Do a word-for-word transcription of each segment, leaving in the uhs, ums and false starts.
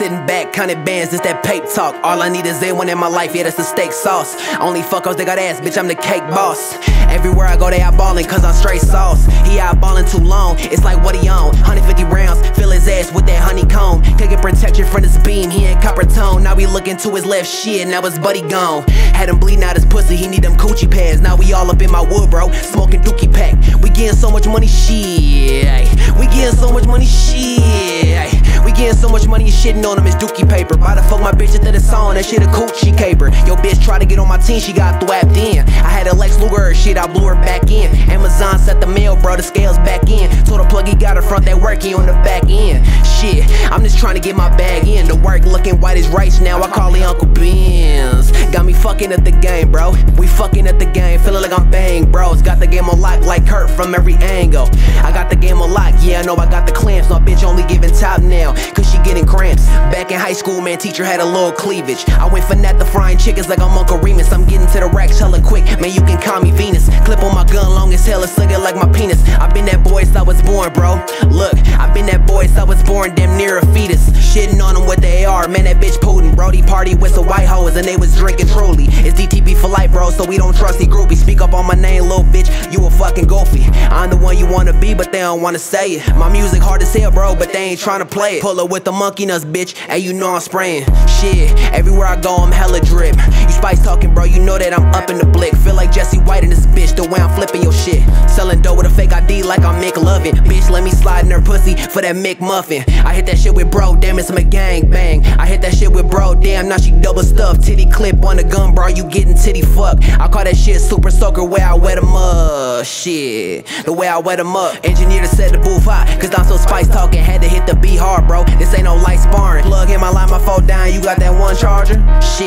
sitting back, counting bands, it's that pape talk. All I need is A one in my life, yeah, that's the steak sauce. Only fuckers they got ass, bitch, I'm the cake boss. Everywhere I go, they eyeballing, cause I'm straight sauce. He eyeballing too long, it's like what he on. one hundred fifty rounds, fill his ass with that honeycomb. Can't get protection from this beam, he ain't copper tone. Now we looking to his left shit, now his buddy gone. Had him bleeding out his pussy, he need them coochie pads. Now we all up in my wood, bro, smoking dookie pack. We getting so much money, shit. We getting so much money, shit. We getting so much money, you shitting on him, it's dookie paper. By the fuck my bitch into the song, that shit a coochie caper. Yo bitch try to get on my team, she got thwapped in. I had a Lex Luger, shit, I blew her back in. Amazon set the mail, bro, the scales back in. Told the plug he got her front, that work, he on the back end. Shit, I'm just trying to get my bag in. The work looking white as rice now, I call it Uncle Ben's. Got me fucking at the game, bro. We fucking at the game, feeling like I'm bang, bros. Got the game on lock like Kurt from every angle. I got the game on lock, yeah, I know I got the clamps. My bitch only giving top now, cause she getting cramps. Back in high school, man, teacher had a little cleavage. I went for net the frying chickens like I'm Uncle Remus. I'm getting to the racks hella quick, man, you can call me Venus. Clip on my gun long as hell, it's looking like my penis. I been that boy since I was born, bro. Look, I been that boy since I was born, damn near a fetus. Shitting on them with the A R, man, that bitch Putin. Brody party with some white hoes and they was drinking truly. It's D T P for life, bro, so we don't trust these groupies. Speak up on my name, little bitch, you a fucking goofy. I'm the one you wanna be, but they don't wanna say it. My music hard as hell, bro, but they ain't tryna play it. Pull up with the monkey nuts, bitch, and you know I'm spraying. Shit, everywhere I go, I'm hella drip. You spice talking, bro, you know that I'm up in the blick. Feel like Jesse White in this bitch, the way I'm flipping your shit. Selling dough with a fake I D like I'm Mick Lovin'. Bitch, let me slide in her pussy for that Mick Muffin. I hit that shit with bro, damn, it's my gang bang. I hit that shit with bro, damn, now she double stuffed. Titty clip on the gun, bro, you getting titty fucked. I call that shit super soaker, where I wet 'em up. Shit, the way I wet 'em up. Engineer to set the booth hot, cause I'm so spice talking. Had to hit the beat hard, bro. This ain't no light sparring. Plug in my line, my phone down. You got that one charger?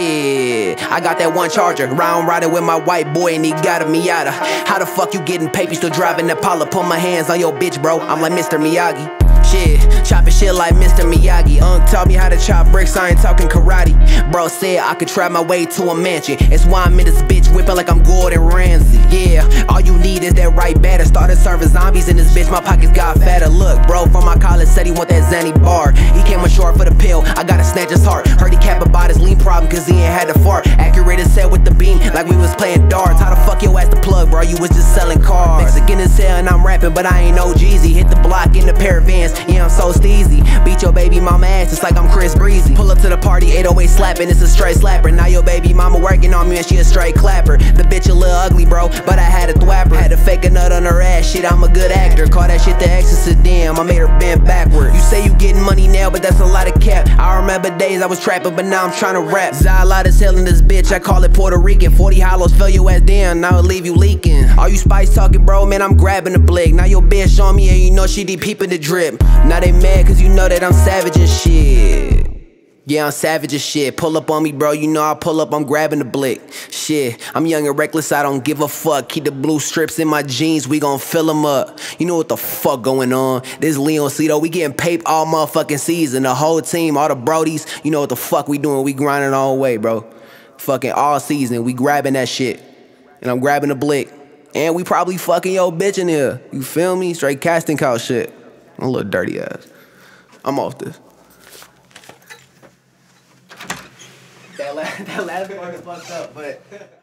Shit, I got that one charger. Round riding with my white boy and he got a Miata. How the fuck you getting paper, still driving Impala? Put my hands on your bitch, bro. I'm like Mister Miyagi. Shit, chopping shit like Mister Miyagi. Unc taught me how to chop bricks, I ain't talking karate. Bro said I could trap my way to a mansion. It's why I'm in this bitch whipping like I'm Gordon Ramsay. Yeah, all you need is that right batter. Started serving zombies in this bitch, my pockets got fatter. Look, bro from my college said he want that Zanny bar. He came ashore for the pill, I gotta snatch his heart. Heard he cap about his lean problem cause he ain't had to fart. Accurate as hell with the beam, like we was playing darts. How the fuck your ass the plug, bro? You was just selling cars. Mexican as hell and I'm rapping, but I ain't no Jeezy. Hit the block in the pair of Vans, yeah, I'm so steezy. Beat your baby mama ass just like I'm Chris Breezy. Pull up to the party, eight oh eight slapping, it's a straight slapper. Now your baby mama working on me and she a straight clapper. The bitch a little ugly, bro, but I had a thwapper. Had to fake a nut on her ass, shit, I'm a good actor. Call that shit the exorcist, damn, I made her bend backward. You say you getting money now, but that's a lot of cap. I remember days I was trapping, but now I'm trying to rap. Zylot is hell in this bitch, I call it Puerto Rican. Forty hollows, fell your ass down, now it'll leave you leaking. All you spice talking, bro, man, I'm grabbing the blick. Now your bitch on me and you know she deep peeping the drip. Now they mad cause you know that I'm savage and shit. Yeah, I'm savage as shit. Pull up on me, bro, you know I pull up, I'm grabbing the blick. Shit, I'm young and reckless, I don't give a fuck. Keep the blue strips in my jeans, we gon' fill them up. You know what the fuck going on? This Leoncito, we getting paid all motherfucking season. The whole team, all the brodies, you know what the fuck we doing, we grinding all the way, bro. Fucking all season, we grabbing that shit. And I'm grabbing the blick. And we probably fucking your bitch in here. You feel me? Straight casting couch shit. I'm a little dirty ass. I'm off this. That last, that last part is fucked up, but